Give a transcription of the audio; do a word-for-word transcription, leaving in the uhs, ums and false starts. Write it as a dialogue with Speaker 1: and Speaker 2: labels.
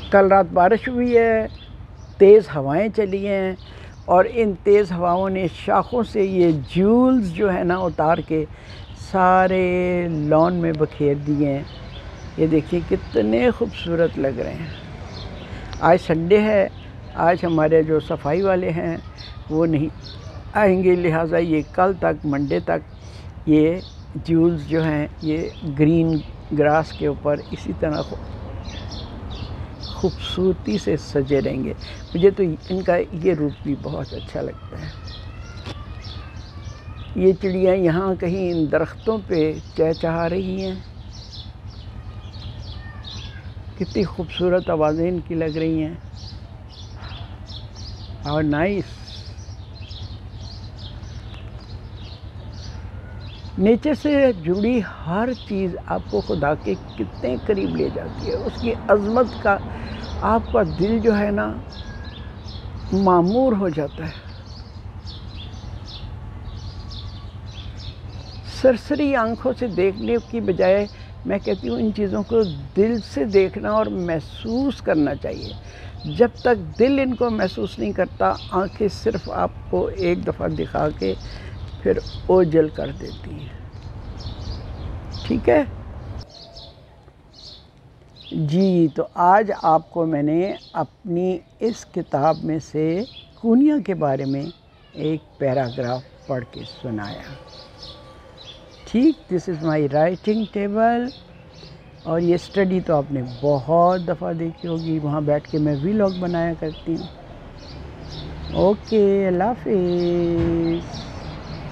Speaker 1: कल रात बारिश हुई है, तेज़ हवाएं चली हैं और इन तेज़ हवाओं ने शाखों से ये ज्यूल्स जो है ना उतार के सारे लॉन में बखेर दिए हैं। ये देखिए कितने खूबसूरत लग रहे हैं। आज संडे है, आज हमारे जो सफाई वाले हैं वो नहीं आएंगे, लिहाजा ये कल तक मंडे तक ये ज्यूल्स जो हैं ये ग्रीन ग्रास के ऊपर इसी तरह खूबसूरती से सजे रहेंगे। मुझे तो इनका ये रूप भी बहुत अच्छा लगता है। ये चिड़ियाँ यहाँ कहीं इन दरख्तों पे चहचहा रही हैं। कितनी खूबसूरत आवाज़ें इनकी लग रही हैं और नाइस। नेचर से जुड़ी हर चीज़ आपको खुदा के कितने करीब ले जाती है। उसकी अज़मत का आपका दिल जो है ना मामूर हो जाता है। सरसरी आंखों से देखने की बजाय मैं कहती हूँ इन चीज़ों को दिल से देखना और महसूस करना चाहिए। जब तक दिल इनको महसूस नहीं करता, आंखें सिर्फ आपको एक दफ़ा दिखा के फिर ओझल कर देती हैं। ठीक है जी। तो आज आपको मैंने अपनी इस किताब में से कूनिया के बारे में एक पैराग्राफ पढ़ के सुनाया। ठीक, this is my writing table. और ये स्टडी तो आपने बहुत दफ़ा देखी होगी, वहाँ बैठ के मैं वीलॉग बनाया करती हूँ। ओके, अल्लाह हाफ़िज़।